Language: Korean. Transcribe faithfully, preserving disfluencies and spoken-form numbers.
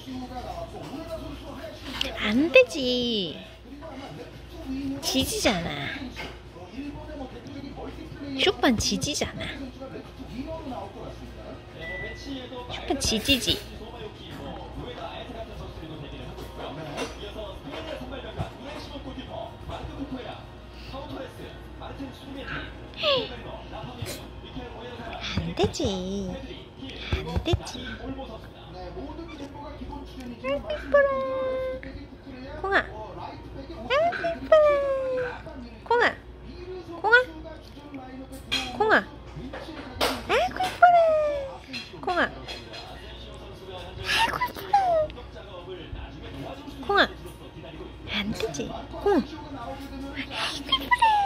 안 되지. 지지잖아. 쇼판 지지잖아. 쇼판 지지지. 안 되지. 안 되지. 아이고 이뻐라. 콩아. 아이고 이뻐라. 콩아. 콩아. 콩아. 아이고 이뻐라. 콩아. 아이고 이뻐라. 콩아. 안 되지. 콩. 아이고 이뻐라.